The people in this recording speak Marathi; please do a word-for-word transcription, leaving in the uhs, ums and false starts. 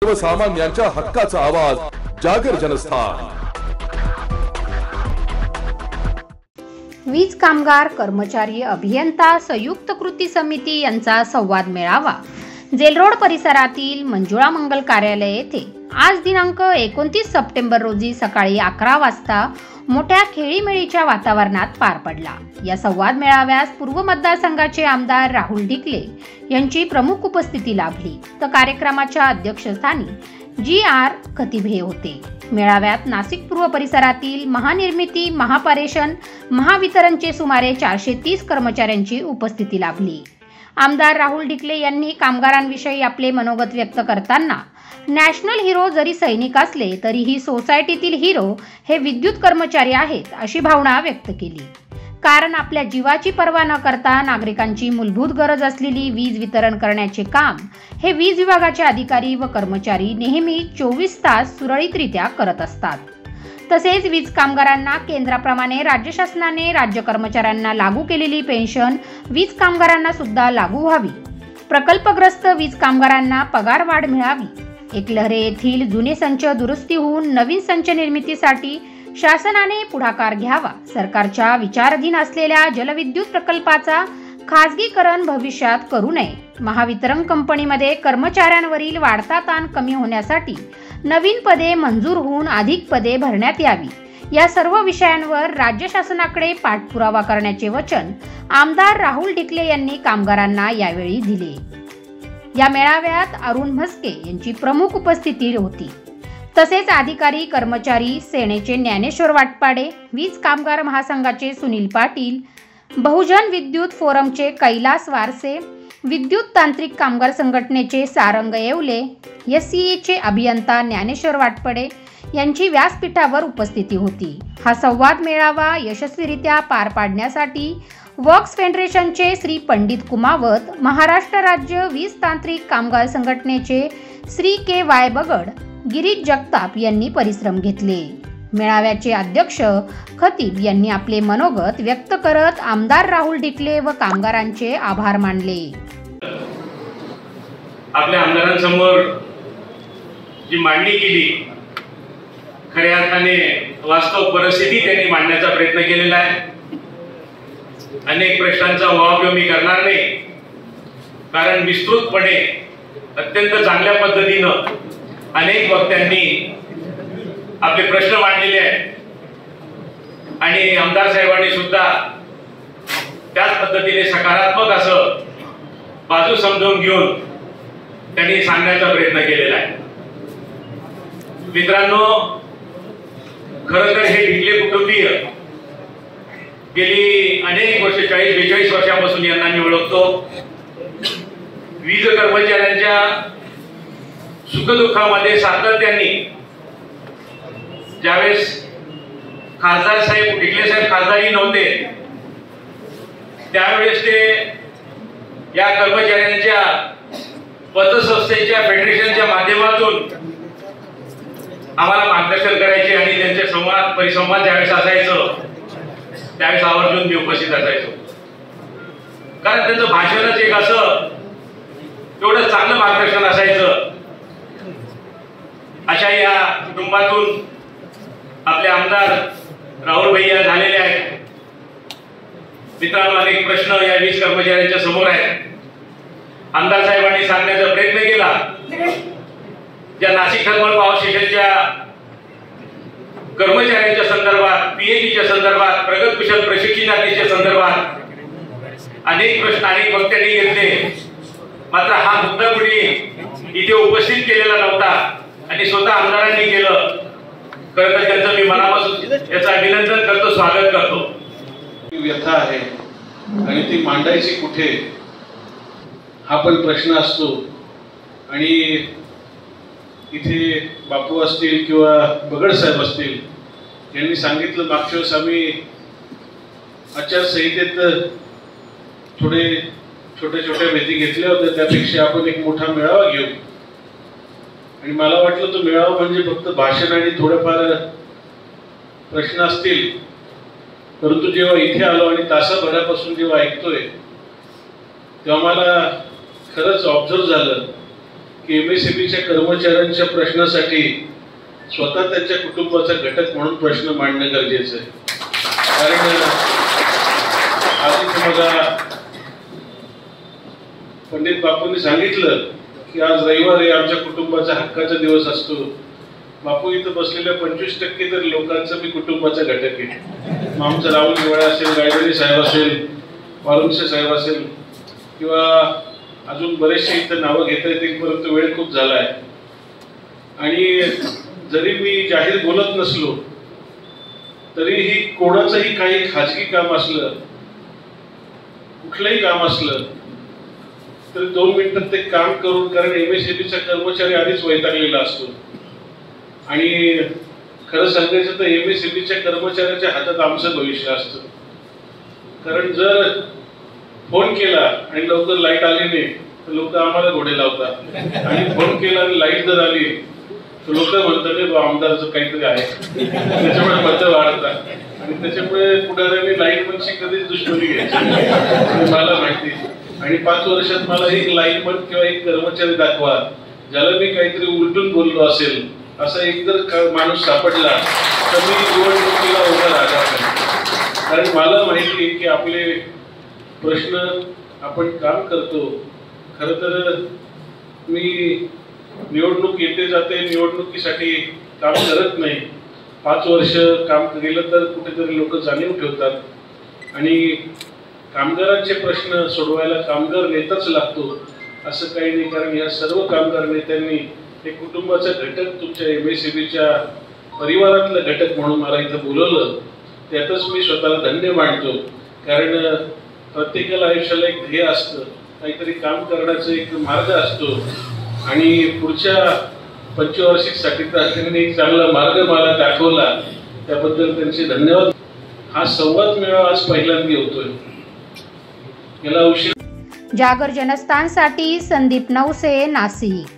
सर्वसामान्यांच्या हक्काचा आवाज जागर जनस्थान। वीज कामगार कर्मचारी अभियंता संयुक्त कृती समिती यांचा संवाद मेळावा जेलरोड परिसरातील मंजुळा मंगल कार्यालय येथे आज दिनांक एकोणतीस सप्टेंबर रोजी सकाळी अकरा वाजता मोठ्या खेळीमेळीच्या वातावरणात पार पडला। या संवाद मेळाव्यास पूर्व मतदारसंघाचे आमदार राहुल ढिकले यांची प्रमुख उपस्थिती लाभली तर कार्यक्रमाच्या अध्यक्षस्थानी जी आर खतीब हे होते। मेळाव्यात नाशिक पूर्व परिसरातील महानिर्मिती, महापारेषण, महावितरणचे सुमारे चारशे तीस कर्मचाऱ्यांची उपस्थिती लाभली। आमदार राहुल ढिकले यांनी कामगारांविषयी आपले मनोगत व्यक्त करताना नॅशनल हिरो जरी सैनिक असले तरीही सोसायटीतील हिरो हे विद्युत कर्मचारी आहेत अशी भावना व्यक्त केली। कारण आपल्या जीवाची पर्वा न करता नागरिकांची मूलभूत गरज असलेली वीज वितरण करण्याचे काम हे वीज विभागाचे अधिकारी व कर्मचारी नेहमी चोवीस तास सुरळीतरित्या करत असतात। तसेच वीज कामगारांना केंद्राप्रमाणे राज्य शासनाने राज्य कर्मचाऱ्यांना लागू केलेली पेन्शन वीज कामगारांना सुद्धा लागू व्हावी, प्रकल्पग्रस्त वीज कामगारांना पगार वाढ मिळावी, एकलहरे येथील जुने संच दुरुस्ती होऊन नवीन संच निर्मितीसाठी शासनाने पुढाकार घ्यावा, सरकारच्या विचाराधीन असलेल्या जलविद्युत प्रकल्पाचा खाजगीकरण भविष्यात करू नये, महावितरण कंपनीमध्ये कर्मचाऱ्यांवरील वाढता ताण कमी होण्यासाठी नवीन पदे मंजूर होऊन अधिक पदे भरण्यात यावी, या सर्व विषयांवर राज्य शासनाकडे पाठपुरावा करण्याचे वचन आमदार राहुल ढिकले यांनी कामगारांना यावेळी दिले। या मेळाव्यात अरुण म्हस्के यांची प्रमुख उपस्थिती होती। तसेच अधिकारी, कर्मचारी, सेनेचे ज्ञानेश्वर वाटपाडे, वीज कामगार महासंघाचे सुनील पाटील, बहुजन विद्युत फोरमचे कैलास वारसे, विद्युत तांत्रिक कामगार संघटनेचे सारंग येवले, एस सी एचे अभियंता ज्ञानेश्वर वाटपडे यांची व्यासपीठावर उपस्थिती होती। हा संवाद मेळावा यशस्वीरित्या पार पाडण्यासाठी वर्क्स फेडरेशनचे श्री पंडित कुमावत, महाराष्ट्र राज्य वीज तांत्रिक कामगार संघटनेचे श्री के वाय बगड, गिरीश जगताप यांनी परिश्रम घेतले। मेळाव्याचे अध्यक्ष खतीब यांनी आपले मनोगत व्यक्त करत आमदार राहुल ढिकले व कामगारांचे आभार मानले। आपल्या आमदारांसमोर जी मांडणी केली, खऱ्या अर्थाने वास्तव परिस्थिती त्यांनी मांडण्याचा प्रयत्न केलेला आहे। अनेक प्रश्नांचा वावग मी करणार नाही, कारण विस्तृतपणे अत्यंत चांगल्या पद्धतीनं अनेक वक्त्यांनी आपले प्रश्न मांडलेले आहेत आणि आमदार साहेबांनी सुद्धा त्याच पद्धतीने सकारात्मक असं बाजू समजून घेऊन त्यांनी सांगण्याचा प्रयत्न केलेला आहे। मित्रांनो, खरं तर हे ढिकले कुटुंबीय गेली अनेक वर्ष, चाळीस बेचाळीस वर्षापासून यांना मी ओळखतो। वीज कर्मचाऱ्यांच्या सुखदुःखामध्ये सातत्याने ज्यावेळेस खासदार साहेब ढिकले साहेब खासदारी नव्हते त्यावेळेस ते या कर्मचाऱ्यांच्या पतसंस्थेच्या फेडरेशनच्या माध्यमातून आम्हाला मार्गदर्शन करायचे आणि त्यांचे संवाद परिसंवाद ज्यावेळेस असायचं त्यावेळेस आवर्जून मी उपस्थित असायचो, कारण त्यांचं भाषणच एक असं एवढं चांगलं मार्गदर्शन असायचं। अशा या कुटुंबातून आपले आमदार राहुल भैया झालेले आहेत। मित्रांनो, अनेक प्रश्न या वीज कर्मचाऱ्यांच्या समोर आहेत। आमदार साहेबांनी सांगण्याचा प्रयत्न केला, ज्या नाशिक थर्मल पॉवर स्टेशनच्या कर्मचाऱ्यांच्या संदर्भात, पीएचडीच्या संदर्भात, प्रगतकुशल प्रशिक्षणार्थीच्या संदर्भात अनेक प्रश्न अनेक वक्त्यांनी घेतले, मात्र हा मुद्दा कुणी इथे उपस्थित केलेला नव्हता आणि स्वतः आमदारांनी केलं। खरं तर त्यांचं मी मनापासून याचं अभिनंदन करतो, स्वागत करतो। व्यथा आहे आणि ती मांडायची कुठे हा पण प्रश्न असतो। आणि इथे बापू असतील किंवा बगड साहेब असतील यांनी सांगितलं, मागच्या वेळेस आम्ही आचारसंहितेत थोडे छोट्या छोट्या भेटी घेतल्या होत्या, त्यापेक्षा आपण एक मोठा मेळावा घेऊ। आणि मला वाटलं तो मेळावा म्हणजे फक्त भाषण आणि थोडेफार प्रश्न असतील, परंतु जेव्हा इथे आलो आणि तासाभरापासून जेव्हा ऐकतोय तेव्हा मला खरंच ऑब्झर्व झालं की एमएसएबीच्या कर्मचाऱ्यांच्या प्रश्नासाठी स्वतः त्यांच्या कुटुंबाचा घटक म्हणून प्रश्न मांडणं गरजेचं आहे. कारण आधी मला पंडित बापूंनी सांगितलं की आज रविवार आहे, आमच्या कुटुंबाचा हक्काचा दिवस असतो. बापू इथं बसलेल्या पंचवीस टक्के तर लोकांचं मी कुटुंबाचा घटक आहे. मग आमचं राहुल दिवाळे असेल, गायधनी साहेब असेल, वारुंसे साहेब असेल किंवा अजून बरेचसे इथं नावं घेता येतील, परंतु वेळ खूप झाला आहे. आणि जरी मी जाहीर बोलत नसलो तरीही कोणाचंही काही खाजगी काम असलं, कुठलंही काम असलं तर दोन मिनिटात ते काम करून, कारण एमएसएबीचा कर्मचारी आधीच वैतागलेला असतो. आणि खरं सांगायचं तर एमएसएबीच्या कर्मचाऱ्याच्या हातात आमचं भविष्य असतं. कारण जर फोन केला आणि लवकर लाईट आली नाही तर लोक आम्हाला घोडे लावतात, आणि फोन केला आणि लाईट जर आली तर लोक म्हणतात आमदारचं काहीतरी आहे, त्याच्यामुळे मत वाढतात. आणि त्याच्यामुळे पुढाऱ्यांनी लाईट म्हणजे कधीच दुश्मनी घ्यायची मला माहिती. आणि पाच वर्षात मला एक लाईनमन किंवा एक कर्मचारी दाखवा ज्याला मी काहीतरी उलटून बोललो असेल असा एक जर माणूस सापडला तर मी निवडणुकीला उभा राहणार नाही. कारण मला माहिती आहे की आपले प्रश्न आपण काम करतो. खर तर मी निवडणूक येते जाते, निवडणुकीसाठी काम करत नाही. पाच वर्ष काम केलं तर कुठेतरी लोक जाणीव ठेवतात आणि कामगारांचे प्रश्न सोडवायला कामगार नेताच लागतो असं काही नाही. कारण या सर्व कामगार नेत्यांनी एक कुटुंबाचा घटक, तुमच्या एमएसएबीच्या परिवारातलं घटक म्हणून मला इथं बोलवलं, त्यातच मी स्वतःला धन्य मानतो. कारण प्रत्येकाला आयुष्याला एक ध्येय असतं, काहीतरी काम करण्याचा एक मार्ग असतो. आणि पुढच्या पंचवार्षिकसाठी तर त्यांनी एक चांगला मार्ग मला दाखवला, त्याबद्दल त्यांचे धन्यवाद. हा संवाद मेळावा आज पहिल्यांदा होतोय. याला उशीर. जागर जनस्थानसाठी संदीप नवसे, नाशिक.